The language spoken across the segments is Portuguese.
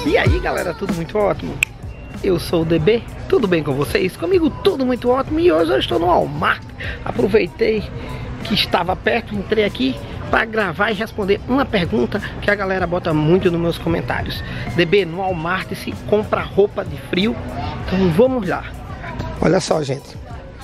E aí galera, tudo muito ótimo? Eu sou o DB, tudo bem com vocês? Comigo tudo muito ótimo e hoje eu estou no Walmart. Aproveitei que estava perto, entrei aqui para gravar e responder uma pergunta que a galera bota muito nos meus comentários. DB, no Walmart se compra roupa de frio? Então vamos lá. Olha só, gente.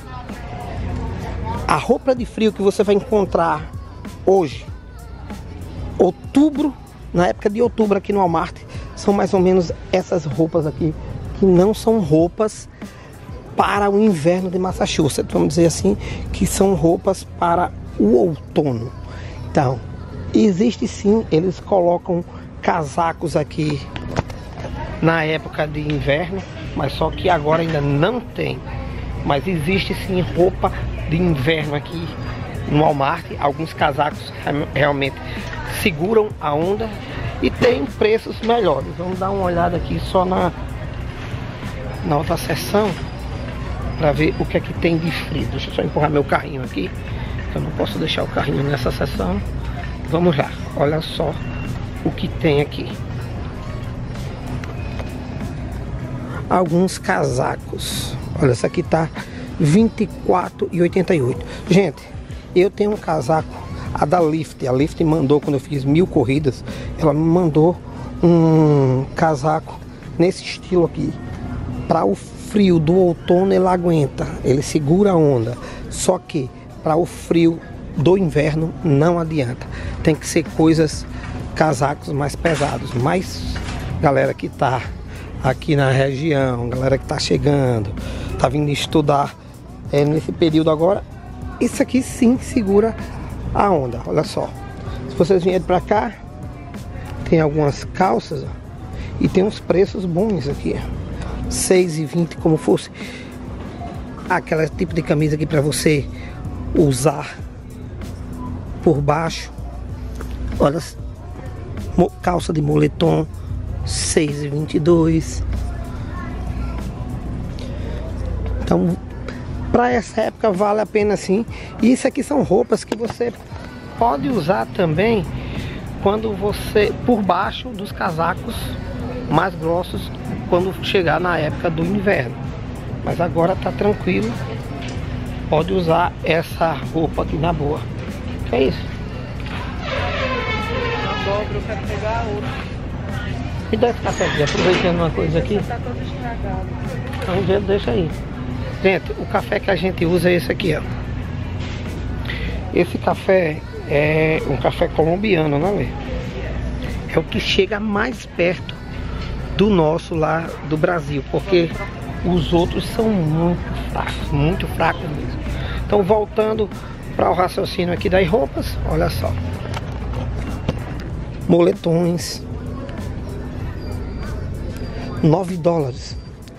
A roupa de frio que você vai encontrar hoje, outubro, na época de outubro aqui no Walmart, são mais ou menos essas roupas aqui, que não são roupas para o inverno de Massachusetts, vamos dizer assim, que são roupas para o outono. Então, existe sim, eles colocam casacos aqui na época de inverno, mas só que agora ainda não tem. Mas existe sim roupa de inverno aqui no Walmart. Alguns casacos realmente seguram a onda e tem preços melhores. Vamos dar uma olhada aqui só na outra seção para ver o que é que tem de frio. Deixa eu só empurrar meu carrinho aqui, eu não posso deixar o carrinho nessa seção. Vamos lá, olha só o que tem aqui. Alguns casacos. Olha, essa aqui tá R$24,88. Gente, eu tenho um casaco, a da Lift. A Lift mandou, quando eu fiz 1000 corridas, ela me mandou um casaco nesse estilo aqui. Para o frio do outono ele aguenta, ele segura a onda. Só que para o frio do inverno não adianta. Tem que ser casacos mais pesados. Mas galera que tá aqui na região, galera que tá chegando, tá vindo estudar nesse período agora, isso aqui sim segura a onda. Olha só, se vocês vierem pra cá, tem algumas calças, ó, e tem uns preços bons aqui, R$6,20, como fosse aquele tipo de camisa aqui para você usar por baixo. Olha, calça de moletom, R$6,22. Então, para essa época vale a pena sim. E isso aqui são roupas que você pode usar também quando você, por baixo dos casacos mais grossos, quando chegar na época do inverno. Mas agora tá tranquilo, pode usar essa roupa aqui na boa. Que é isso? A dobra, eu quero pegar a outra. Me dá esse café aqui, aproveitando uma coisa aqui. Tá todo estragado. Então deixa aí. Gente, o café que a gente usa é esse aqui, ó. Esse café é um café colombiano, não é? É o que chega mais perto do nosso lá do Brasil, porque os outros são muito fracos mesmo. Então, voltando para o raciocínio aqui das roupas, olha só. Moletões, $9.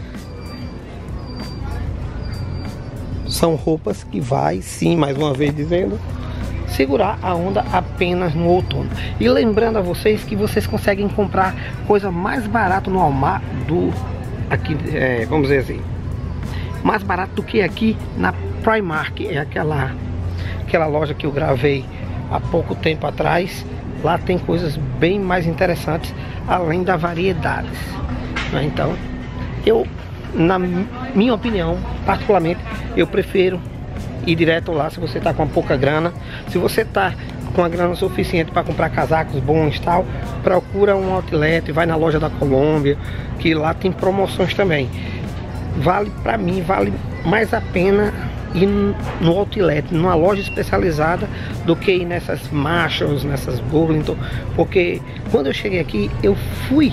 São roupas que vai, sim, mais uma vez dizendo, segurar a onda apenas no outono. E lembrando a vocês que vocês conseguem comprar coisa mais barata no Walmart aqui, vamos dizer assim, mais barato do que aqui na Primark. É aquela loja que eu gravei há pouco tempo atrás. Lá tem coisas bem mais interessantes, além das variedades. Então, na minha opinião, particularmente, eu prefiro ir direto lá. Se você tá com pouca grana, se você tá com a grana suficiente para comprar casacos bons e tal, procura um outlet, vai na loja da Colômbia, que lá tem promoções também. Para mim, vale mais a pena ir no outlet, numa loja especializada, do que ir nessas Marshalls, nessas Burlington, porque quando eu cheguei aqui, eu fui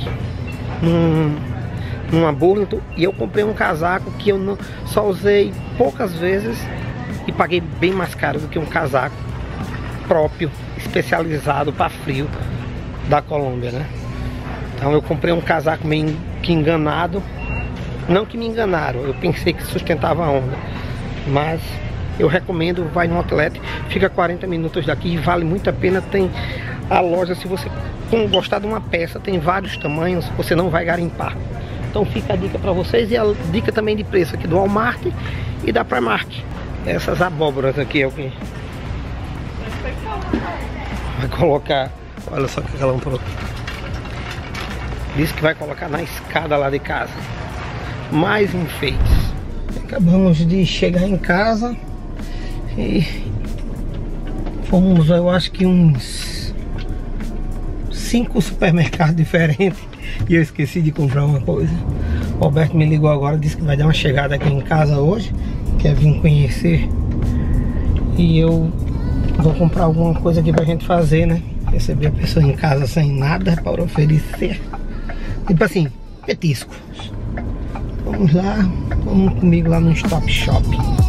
numa Burlington e eu comprei um casaco que eu só usei poucas vezes e paguei bem mais caro do que um casaco próprio, especializado para frio da Colômbia, né? Então eu comprei um casaco meio que enganado. Não que me enganaram, eu pensei que sustentava a onda, mas eu recomendo, vai no outlet, fica 40 minutos daqui e vale muito a pena. Tem a loja, se você gostar de uma peça, tem vários tamanhos, você não vai garimpar. Então fica a dica para vocês, e a dica também de preço aqui do Walmart e da Primark. Essas abóboras aqui é o que vai colocar. Olha só que ela pronto. Disse que vai colocar na escada lá de casa. Mais enfeites. Acabamos de chegar em casa e fomos, eu acho que uns 5 supermercados diferentes e eu esqueci de comprar uma coisa. O Roberto me ligou agora, disse que vai dar uma chegada aqui em casa hoje, quer vir conhecer, e eu vou comprar alguma coisa aqui pra gente fazer, né? Receber a pessoa em casa sem nada para oferecer, tipo assim, petiscos. Vamos lá, vamos comigo lá no Stop Shop.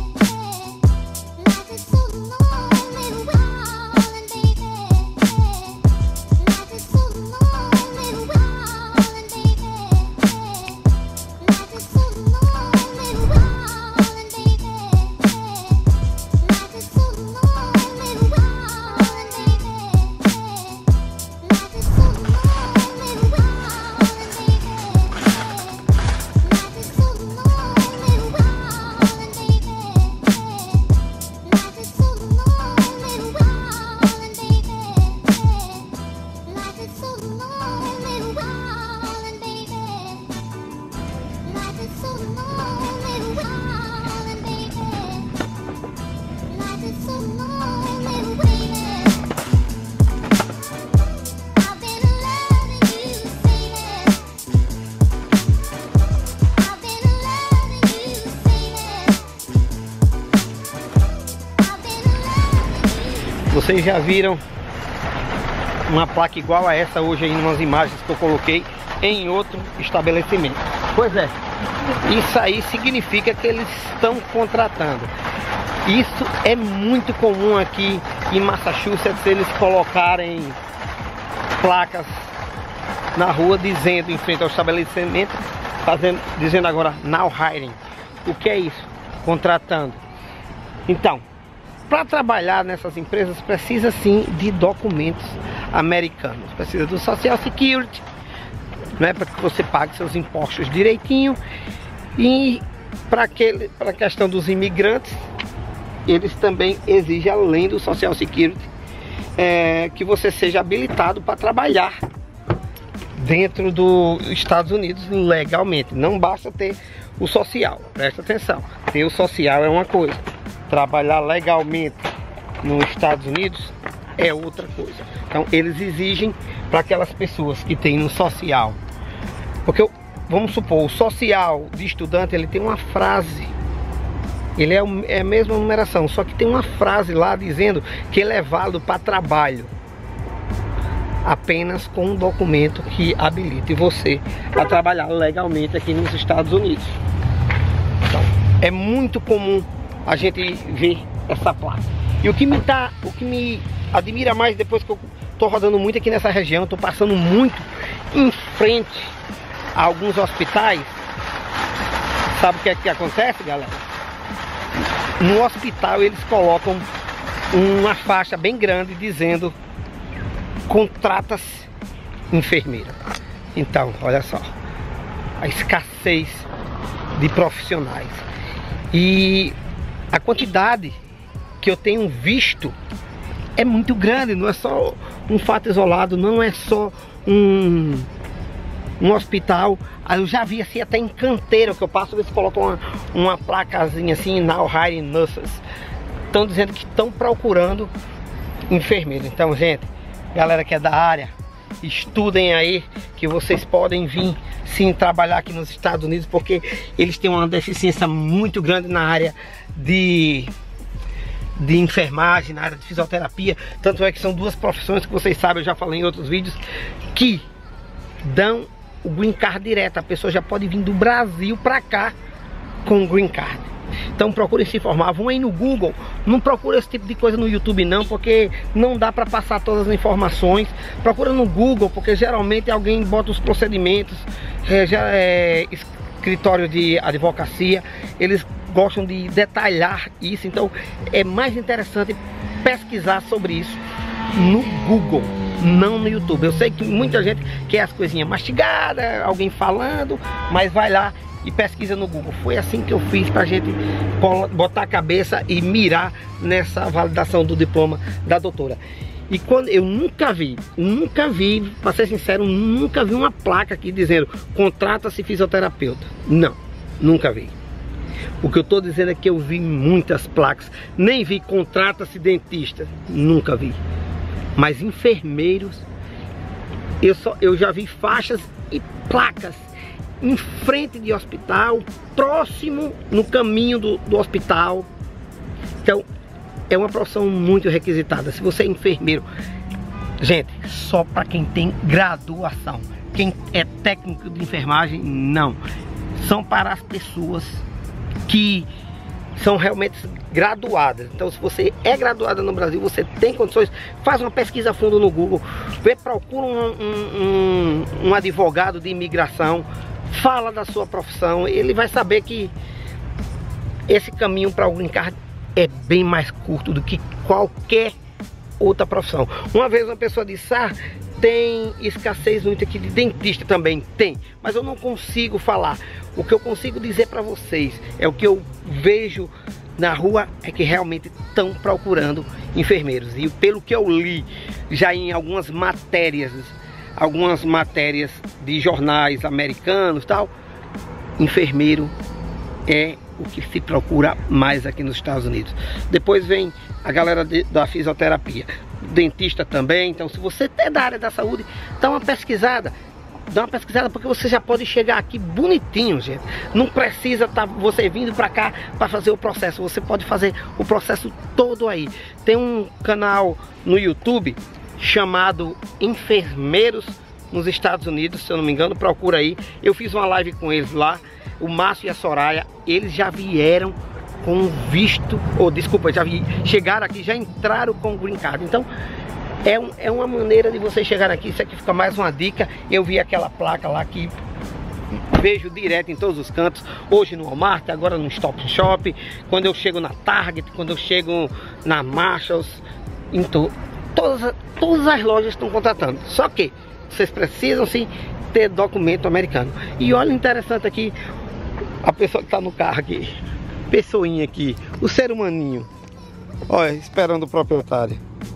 Vocês já viram uma placa igual a essa hoje aí, em umas imagens que eu coloquei em outro estabelecimento. Pois é, isso aí significa que eles estão contratando. Isso é muito comum aqui em Massachusetts, eles colocarem placas na rua dizendo, em frente ao estabelecimento, dizendo agora now hiring. O que é isso? Contratando. Então, para trabalhar nessas empresas precisa sim de documentos americanos. Precisa do Social Security, né, para que você pague seus impostos direitinho. E para a questão dos imigrantes, eles também exigem, além do Social Security, que você seja habilitado para trabalhar dentro dos Estados Unidos legalmente. Não basta ter o social, presta atenção. Ter o social é uma coisa, trabalhar legalmente nos Estados Unidos é outra coisa. Então eles exigem para aquelas pessoas que têm no social, porque vamos supor, o social de estudante, ele tem uma frase, ele é a mesma numeração, só que tem uma frase lá dizendo que ele é válido para trabalho apenas com um documento que habilite você a trabalhar legalmente aqui nos Estados Unidos. Então é muito comum a gente vê essa placa. E o que me admira mais, depois que eu tô rodando muito aqui nessa região, tô passando muito em frente a alguns hospitais. Sabe o que é que acontece, galera? No hospital eles colocam uma faixa bem grande dizendo contrata-se enfermeira. Então, olha só, a escassez de profissionais. E a quantidade que eu tenho visto é muito grande, não é só um fato isolado, não é só um hospital. Eu já vi assim até em canteiro que eu passo, eles colocam uma placazinha assim, now hiring nurses. Estão dizendo que estão procurando enfermeiro. Então, gente, galera que é da área, estudem aí, que vocês podem vir sim trabalhar aqui nos Estados Unidos, porque eles têm uma deficiência muito grande na área de enfermagem, na área de fisioterapia. Tanto é que são duas profissões que vocês sabem, eu já falei em outros vídeos, que dão o green card direto. A pessoa já pode vir do Brasil pra cá com o green card. Então procurem se informar, vão aí no Google. Não procura esse tipo de coisa no YouTube não, porque não dá para passar todas as informações. Procura no Google, porque geralmente alguém bota os procedimentos, escritório de advocacia, eles gostam de detalhar isso. Então é mais interessante pesquisar sobre isso no Google, não no YouTube. Eu sei que muita gente quer as coisinhas mastigadas, alguém falando, mas vai lá e pesquisa no Google. Foi assim que eu fiz pra gente botar a cabeça e mirar nessa validação do diploma da doutora. E quando eu nunca vi, para ser sincero, nunca vi uma placa aqui dizendo contrata-se fisioterapeuta. Não, nunca vi. O que eu estou dizendo é que eu vi muitas placas. Nem vi contrata-se dentista, nunca vi. Mas enfermeiros, eu já vi faixas e placas em frente de hospital, próximo no caminho do hospital. Então é uma profissão muito requisitada. Se você é enfermeiro, gente, só para quem tem graduação. Quem é técnico de enfermagem, não. São para as pessoas que são realmente graduadas. Então, se você é graduada no Brasil, você tem condições, faz uma pesquisa a fundo no Google, procura um advogado de imigração, fala da sua profissão, ele vai saber que esse caminho para o green card é bem mais curto do que qualquer outra profissão. Uma vez uma pessoa disse, tem escassez muito aqui de dentista. Também tem, mas eu não consigo falar. O que eu consigo dizer para vocês é o que eu vejo na rua, é que realmente estão procurando enfermeiros. E pelo que eu li já em algumas matérias de jornais americanos, tal, enfermeiro é o que se procura mais aqui nos Estados Unidos. Depois vem a galera da fisioterapia, dentista também. Então, se você é da área da saúde, dá uma pesquisada, porque você já pode chegar aqui bonitinho, gente. Não precisa estar você vindo para cá para fazer o processo. Você pode fazer o processo todo aí. Tem um canal no YouTube chamado Enfermeiros nos Estados Unidos, se eu não me engano, procura aí. Eu fiz uma live com eles lá, o Márcio e a Soraya. Eles já vieram com visto, chegaram aqui, já entraram com o green card. Então é uma maneira de você chegar aqui. Isso aqui fica mais uma dica. Eu vi aquela placa lá que vejo direto em todos os cantos, hoje no Walmart, agora no Stop Shop, quando eu chego na Target, quando eu chego na Marshalls, então todas as lojas estão contratando. Só que vocês precisam sim ter documento americano. E olha, interessante aqui, a pessoa que está no carro aqui, pessoinha aqui, o ser humaninho, olha, esperando o proprietário.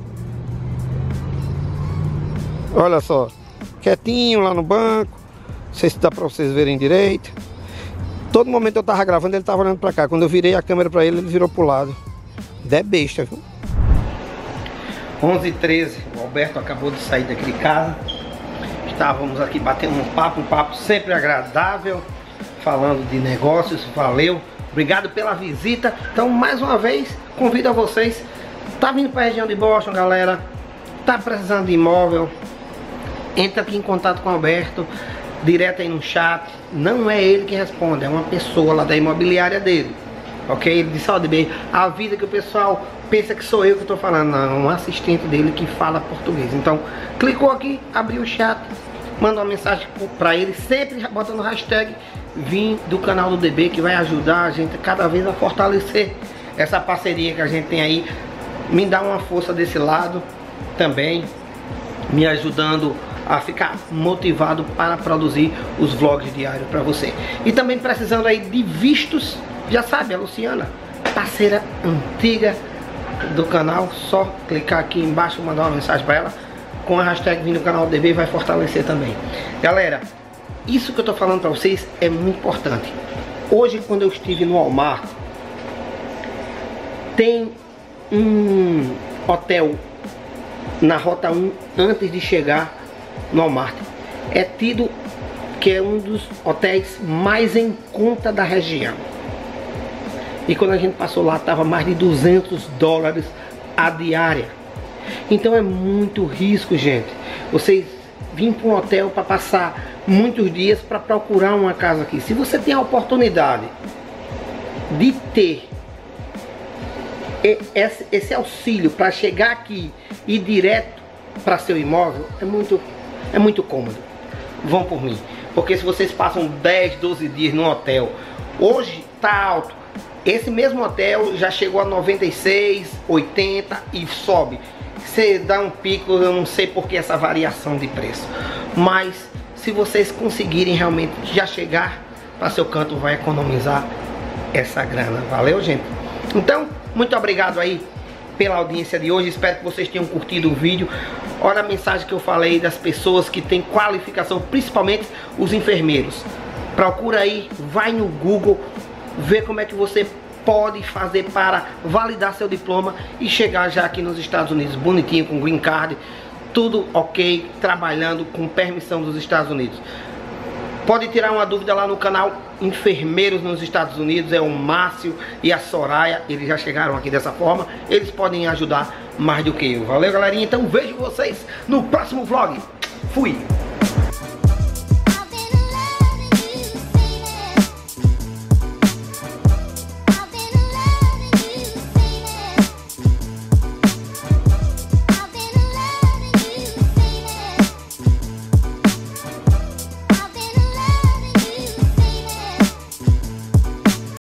Olha só, quietinho lá no banco. Não sei se dá pra vocês verem direito. Todo momento eu tava gravando, ele tava olhando pra cá. Quando eu virei a câmera pra ele, ele virou pro lado. É besta, viu? 11h13, o Alberto acabou de sair daqui de casa. Estávamos aqui batendo um papo sempre agradável, falando de negócios. Valeu, obrigado pela visita. Então, mais uma vez, convido a vocês. Tá vindo pra região de Boston, galera, tá precisando de imóvel, entra aqui em contato com o Alberto, direto aí no chat. Não é ele que responde, é uma pessoa lá da imobiliária dele, ok? Ele disse, ó, DB, a vida que o pessoal pensa que sou eu que estou falando. Não, um assistente dele que fala português. Então, clicou aqui, abriu o chat, manda uma mensagem para ele, sempre botando hashtag vim do canal do DB, que vai ajudar a gente cada vez a fortalecer essa parceria que a gente tem aí. Me dá uma força desse lado também, me ajudando a ficar motivado para produzir os vlogs diários para você. E também precisando aí de vistos, já sabe, a Luciana, parceira antiga do canal, só clicar aqui embaixo e mandar uma mensagem para ela com a hashtag vindo do canal DB, vai fortalecer também. Galera, isso que eu tô falando para vocês é muito importante. Hoje, quando eu estive no Walmart, tem um hotel na Rota 1 antes de chegar no Walmart. É tido que é um dos hotéis mais em conta da região. E quando a gente passou lá, tava mais de $200 a diária. Então é muito risco, gente. Vocês virem para um hotel para passar muitos dias para procurar uma casa aqui. Se você tem a oportunidade de ter esse auxílio para chegar aqui e ir direto para seu imóvel, é muito cômodo. Vão por mim. Porque se vocês passam 10, 12 dias no hotel, hoje tá alto. Esse mesmo hotel já chegou a 96, 80 e sobe. Você dá um pico, eu não sei por que essa variação de preço. Mas se vocês conseguirem realmente já chegar para seu canto, vai economizar essa grana. Valeu, gente? Então, muito obrigado aí pela audiência de hoje. Espero que vocês tenham curtido o vídeo. Olha a mensagem que eu falei das pessoas que têm qualificação, principalmente os enfermeiros. Procura aí, vai no Google, vê como é que você pode fazer para validar seu diploma e chegar já aqui nos Estados Unidos, bonitinho, com green card, tudo ok, trabalhando com permissão dos Estados Unidos. Pode tirar uma dúvida lá no canal Enfermeiros nos Estados Unidos, é o Márcio e a Soraya, eles já chegaram aqui dessa forma, eles podem ajudar mais do que eu. Valeu, galerinha, então vejo vocês no próximo vlog. Fui!